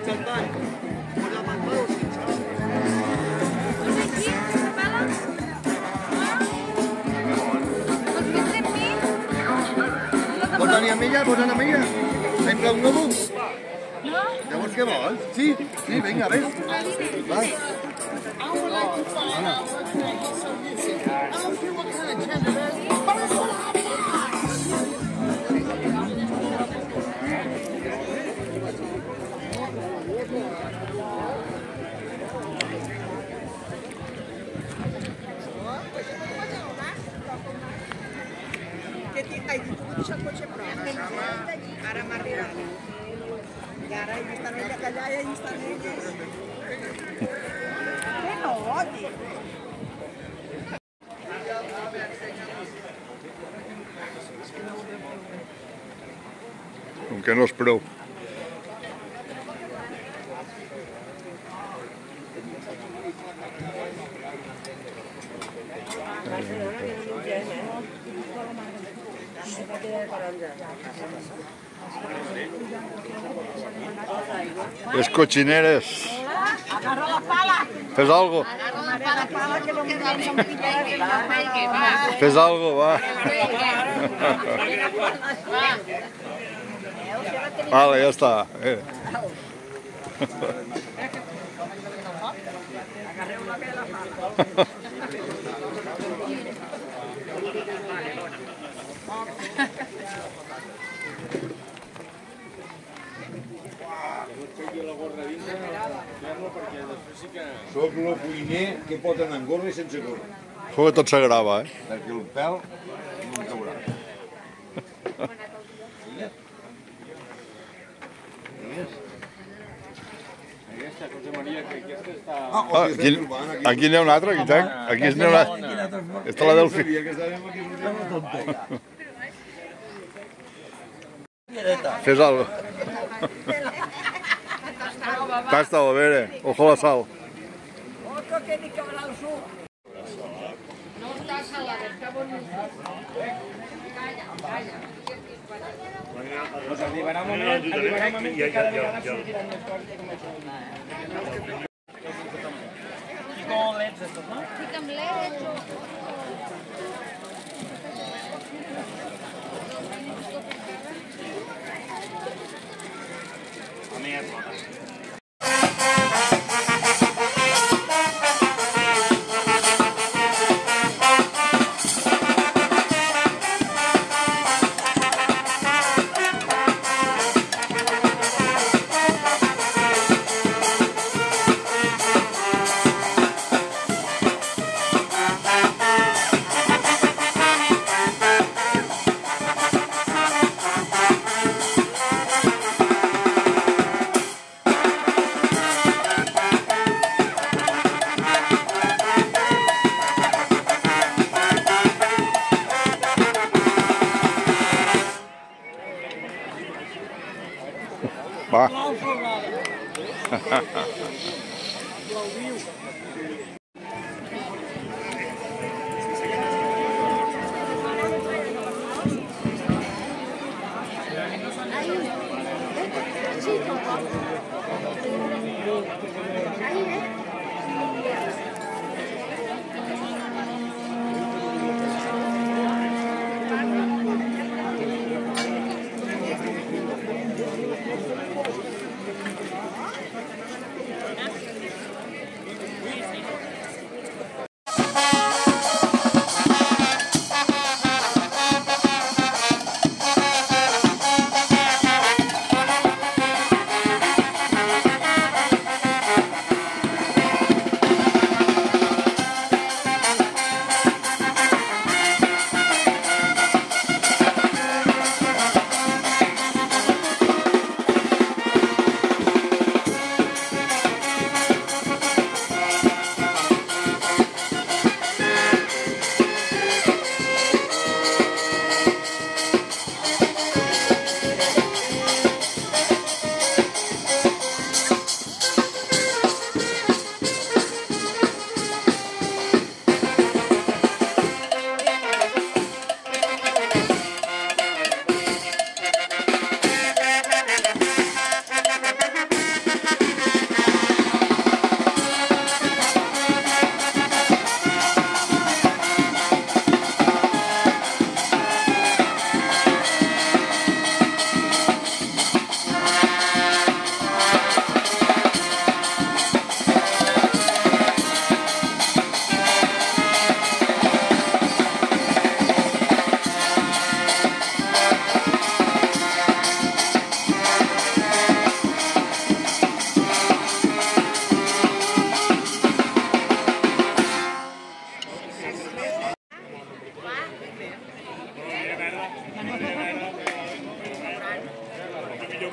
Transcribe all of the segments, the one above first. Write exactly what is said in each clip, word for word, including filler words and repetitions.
Vols venir amb ella? Vols anar amb ella? Sempre un globo? No? Llavors què vols? Sí? Sí, vinga, ves. Va. Hai dit, tu deixa el cotxe prou. Ara m'ha arribat. I ara hi estan elles allà i hi estan elles. Que no, odi. Com que no és prou. Les cochineres. Agarra la pala. Fes algo. Agarra la pala que no me dan un Fes algo, va. Vale, ja està. Eh. Agarreu la pala. Soc el cuiner que pot anar amb gorra i sense gorra. Joder, tot se grava, eh? Perquè el pèl no em caurà. Ah, aquí, aquí n'hi ha un altre, aquí, aquí n'hi ha un altre. Esta la del fill. Fes algo. Tasta-ho, a veure, ojo la sal. Otro que ni cabrà el suc. No està salada, està boníssim. Calla, calla. Doncs arribarà un moment, arribarà un moment que cada vegada sortiran més coses com això. I com leds estos, no? Fica'm leds o... A mi és bona. Va.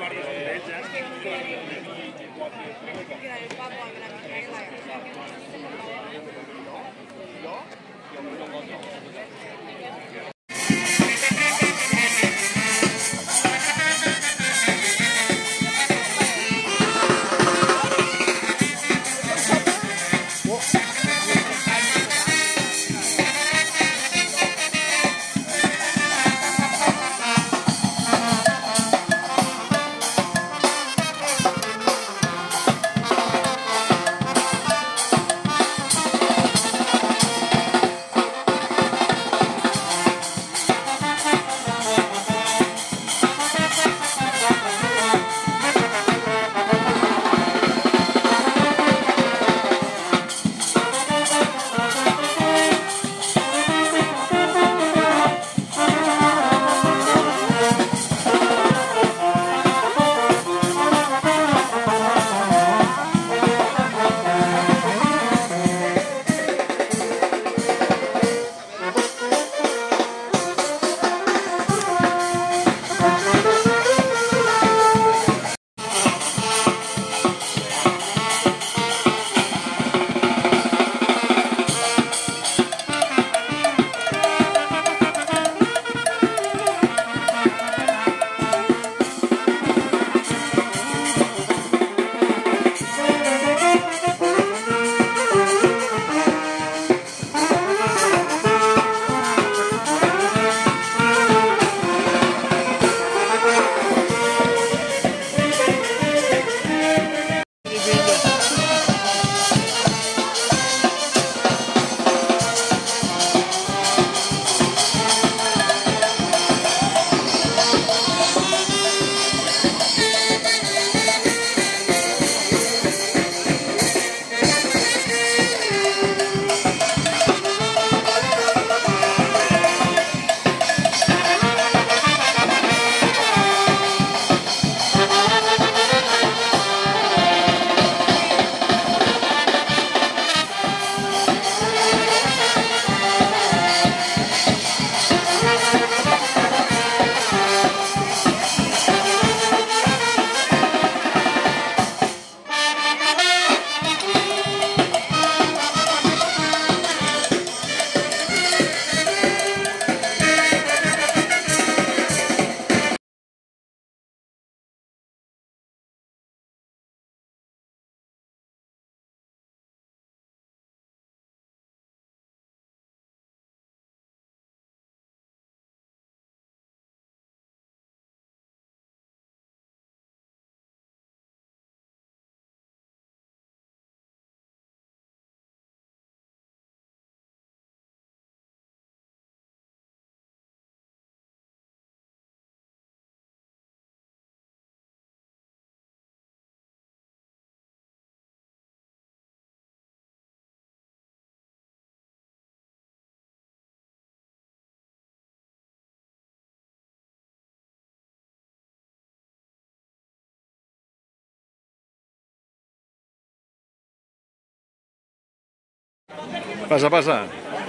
Pasa, pasa.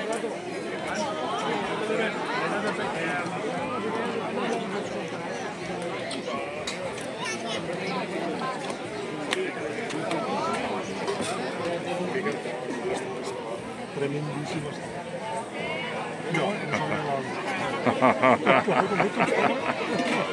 Tremendísimo. No,